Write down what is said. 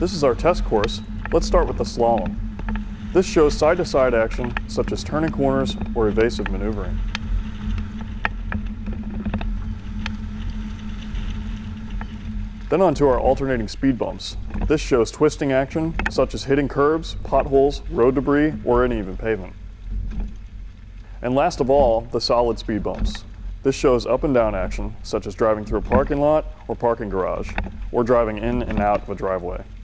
This is our test course. Let's start with the slalom. This shows side-to-side action, such as turning corners or evasive maneuvering. Then on to our alternating speed bumps. This shows twisting action, such as hitting curbs, potholes, road debris, or uneven pavement. And last of all, the solid speed bumps. This shows up and down action, such as driving through a parking lot or parking garage, or driving in and out of a driveway.